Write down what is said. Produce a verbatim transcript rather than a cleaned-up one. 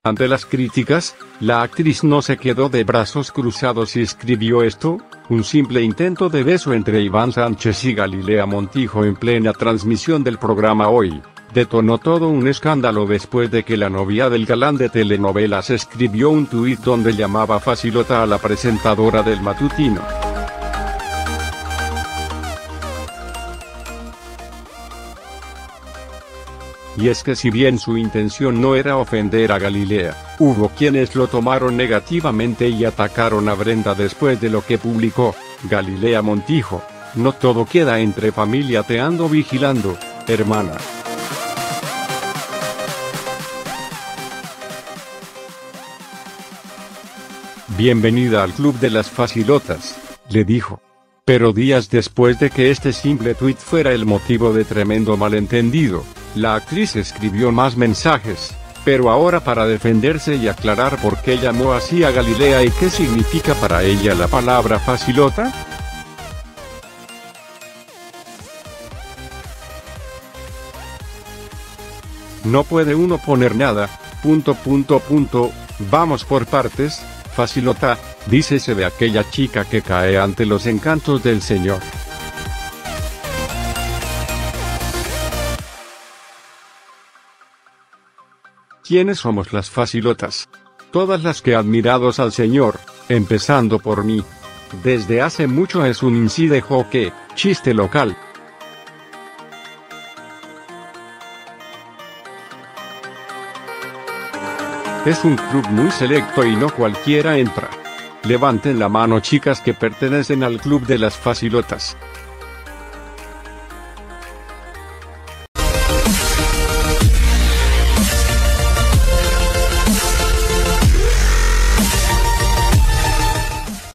Ante las críticas, la actriz no se quedó de brazos cruzados y escribió esto: un simple intento de beso entre Iván Sánchez y Galilea Montijo en plena transmisión del programa Hoy, detonó todo un escándalo después de que la novia del galán de telenovelas escribió un tuit donde llamaba facilota a la presentadora del matutino. Y es que si bien su intención no era ofender a Galilea, hubo quienes lo tomaron negativamente y atacaron a Brenda después de lo que publicó. Galilea Montijo: no todo queda entre familia, te ando vigilando, hermana. Bienvenida al club de las facilotas, le dijo. Pero días después de que este simple tuit fuera el motivo de tremendo malentendido, la actriz escribió más mensajes, pero ahora para defenderse y aclarar por qué llamó así a Galilea y qué significa para ella la palabra facilota. No puede uno poner nada, punto punto punto, vamos por partes. Facilota, dícese de aquella chica que cae ante los encantos del señor. ¿Quiénes somos las facilotas? Todas las que admirados al señor, empezando por mí. Desde hace mucho es un incidejo que, chiste local. Es un club muy selecto y no cualquiera entra. Levanten la mano chicas que pertenecen al club de las facilotas.